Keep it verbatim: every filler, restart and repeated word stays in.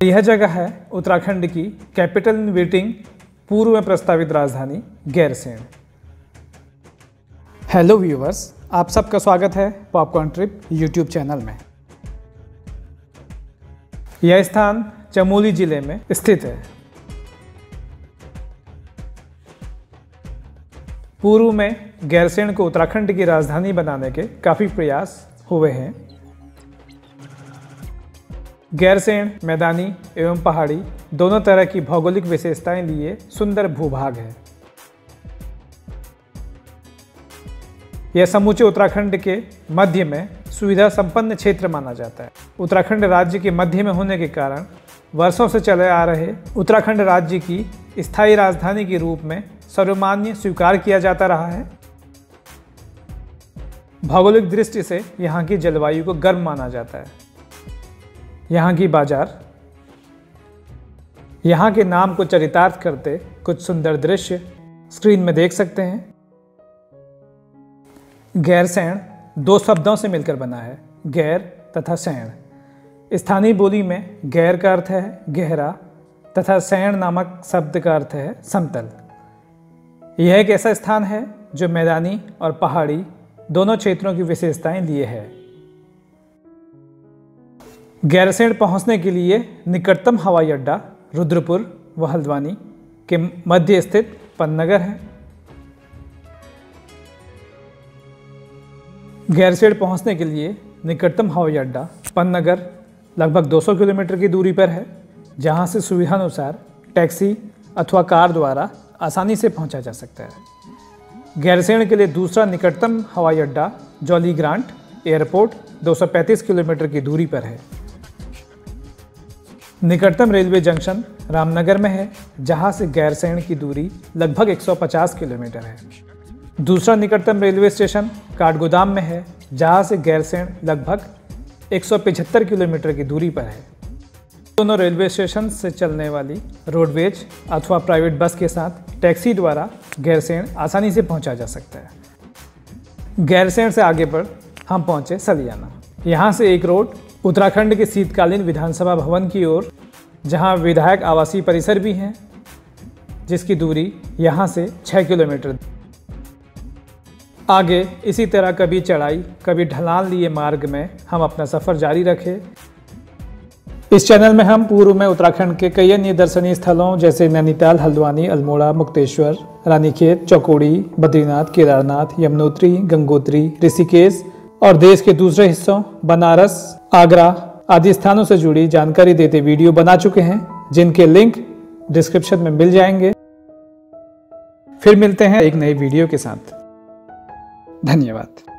यह जगह है उत्तराखंड की कैपिटल इन वेटिंग पूर्व में प्रस्तावित राजधानी गैरसैंण। हेलो व्यूवर्स, आप सबका स्वागत है पॉपकॉर्न ट्रिप यूट्यूब चैनल में। यह स्थान चमोली जिले में स्थित है। पूर्व में गैरसैंण को उत्तराखंड की राजधानी बनाने के काफ़ी प्रयास हुए हैं। गैरसैंण मैदानी एवं पहाड़ी दोनों तरह की भौगोलिक विशेषताएं लिए सुंदर भूभाग है। यह समूचे उत्तराखंड के मध्य में सुविधा संपन्न क्षेत्र माना जाता है। उत्तराखंड राज्य के मध्य में होने के कारण वर्षों से चले आ रहे उत्तराखंड राज्य की स्थायी राजधानी के रूप में सर्वमान्य स्वीकार किया जाता रहा है। भौगोलिक दृष्टि से यहाँ की जलवायु को गर्म माना जाता है। यहाँ की बाजार, यहाँ के नाम को चरितार्थ करते कुछ सुंदर दृश्य स्क्रीन में देख सकते हैं। गैरसैंण दो शब्दों से मिलकर बना है, गैर तथा सैंण। स्थानीय बोली में गैर का अर्थ है गहरा तथा सैंण नामक शब्द का अर्थ है समतल। यह एक ऐसा स्थान है जो मैदानी और पहाड़ी दोनों क्षेत्रों की विशेषताएं लिए है। गैरसैंण पहुंचने के लिए निकटतम हवाई अड्डा रुद्रपुर व हल्द्वानी के मध्य स्थित पन्नगर है। गैरसैंण पहुंचने के लिए निकटतम हवाई अड्डा पन्नगर लगभग दो सौ किलोमीटर की दूरी पर है, जहां से सुविधानुसार टैक्सी अथवा कार द्वारा आसानी से पहुंचा जा सकता है। गैरसैंण के लिए दूसरा निकटतम हवाई अड्डा जॉली ग्रांट एयरपोर्ट दो सौ पैंतीस किलोमीटर की दूरी पर है। निकटतम रेलवे जंक्शन रामनगर में है, जहां से गैरसैंण की दूरी लगभग एक सौ पचास किलोमीटर है। दूसरा निकटतम रेलवे स्टेशन काठगोदाम में है, जहां से गैरसैंण लगभग एक सौ पचहत्तर किलोमीटर की दूरी पर है। दोनों रेलवे स्टेशन से चलने वाली रोडवेज अथवा प्राइवेट बस के साथ टैक्सी द्वारा गैरसैंण आसानी से पहुंचा जा सकता है। गैरसैंण से आगे बढ़ हम पहुंचे सलियाना। यहां से एक रोड उत्तराखंड के शीतकालीन विधानसभा भवन की ओर, जहां विधायक आवासीय परिसर भी हैं, जिसकी दूरी यहां से छः किलोमीटर। आगे इसी तरह कभी चढ़ाई कभी ढलान लिए मार्ग में हम अपना सफ़र जारी रखे। इस चैनल में हम पूर्व में उत्तराखंड के कई अन्य दर्शनीय स्थलों जैसे नैनीताल, हल्द्वानी, अल्मोड़ा, मुक्तेश्वर, रानीखेत, चौकोड़ी, बद्रीनाथ, केदारनाथ, यमुनोत्री, गंगोत्री, ऋषिकेश और देश के दूसरे हिस्सों बनारस, आगरा आदि स्थानों से जुड़ी जानकारी देते वीडियो बना चुके हैं, जिनके लिंक डिस्क्रिप्शन में मिल जाएंगे। फिर मिलते हैं एक नई वीडियो के साथ। धन्यवाद।